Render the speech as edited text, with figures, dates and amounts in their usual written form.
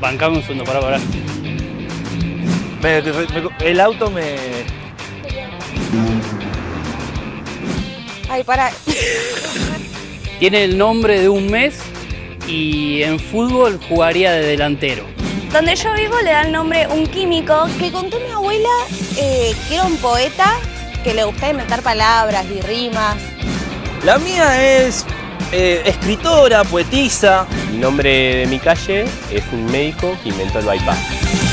Bancame un segundo, pará. El auto me... Ay, pará. Tiene el nombre de un mes y en fútbol jugaría de delantero. Donde yo vivo le da el nombre un químico que contó mi abuela que era un poeta que le gustaba inventar palabras y rimas. La mía es escritora, poetisa. El nombre de mi calle es un médico que inventó el bypass.